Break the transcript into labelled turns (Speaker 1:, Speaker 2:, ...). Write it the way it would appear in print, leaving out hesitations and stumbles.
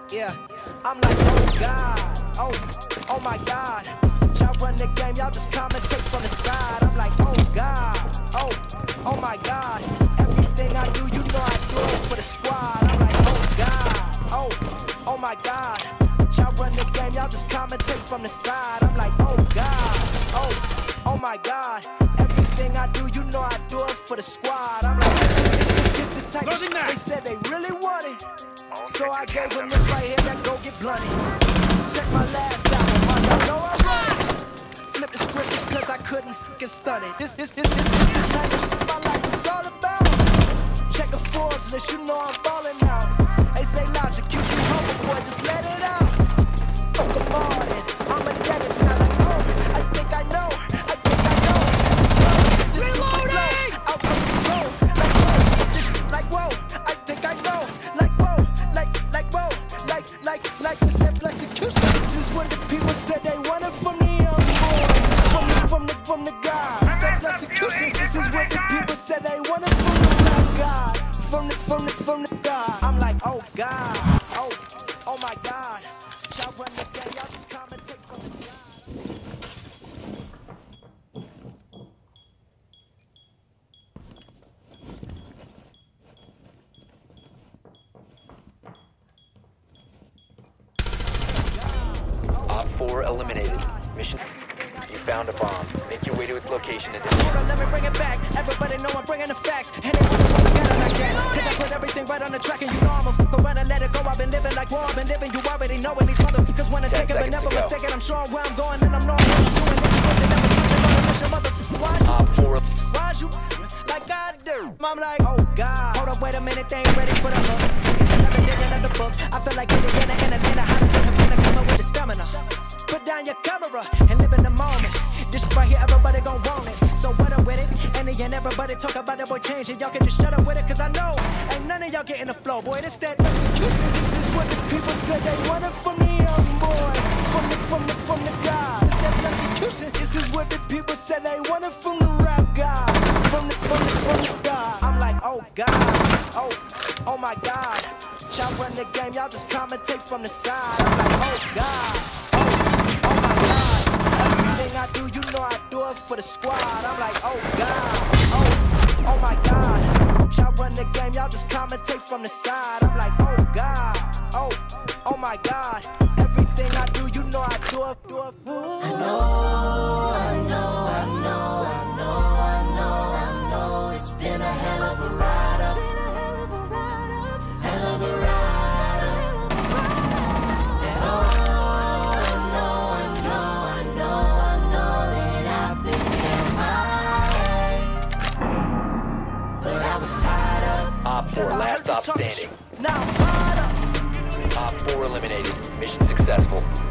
Speaker 1: Yeah, I'm like, oh God, oh my God. Y'all run the game, y'all just commentate from the side. I'm like, oh God, oh my God. Everything I do, you know I do it for the squad. I'm like, oh God, oh my God. Y'all run the game, y'all just commentate from the side. I'm like, oh God, oh my God. Everything I do, you know I do it for the squad. I'm like, it's the type of shit they said they really wanted. So I gave them this right here that go get blunted. Check my last album, y'all know I wrote it. Flip the script just cause I couldn't fucking stun it. This the type of shit my life is all about. Check the Forbes list, you know I'm ballin' out. They say logic, you too humble, boy, just let it out. Fuck the morning, I'm a debit now like, oh, I think I know. Reloading! Out of control, like whoa, I think I know. Like whoa, like this step execution. This is what the people said they wanted from the young boy, from the guy. Step execution. This is what the people said they wanted from the black guy, from the guy. I'm like, oh God, oh my God. Y'all run the game, y'all just commentate from the side.
Speaker 2: Op 4 eliminated. Mission. You found a bomb. Make your way to its location and
Speaker 1: Hold on, let me bring it back. Everybody know I'm bringing the facts. And they wanna put together like that. Cause I put everything right on the track. And you know I'm a fucker when I let it go. I've been living like war. I've been living. You already know it. These motherfuckers wanna take it, but never mistaken. I'm sure where I'm going and I'm knowing what I'm doing. Never switching on the mission, motherfucker.
Speaker 2: Op 4.
Speaker 1: Watch you like I do. I'm like, oh God. Hold up, wait a minute. They ain't ready for the hook. It's another day, another book. I feel like Indiana in Atlanta. How did they have been a cover with the stamina? Put down your camera and live in the moment. This right here, everybody gon' want it. So what up with it? And everybody talk about it, boy, change it. Y'all can just shut up with it, cause I know ain't none of y'all getting the flow, boy. This that execution. This is what the people said they wanted from the young boy, from the guy. This that execution. This is what the people said they wanted from the rap guy, from the guy. I'm like, oh God, oh my God. Y'all run the game, y'all just commentate from the side. I'm like, oh God. I do, you know I do it for the squad. I'm like, oh God, oh my God. Y'all run the game, y'all just commentate from the side. I'm like, oh God, oh my God. Everything I do, you know I do it. I know. It's been a hell of a ride up. Hell of a ride.
Speaker 2: Op 4 last stop standing.
Speaker 1: Now,
Speaker 2: Op 4 eliminated. Mission successful.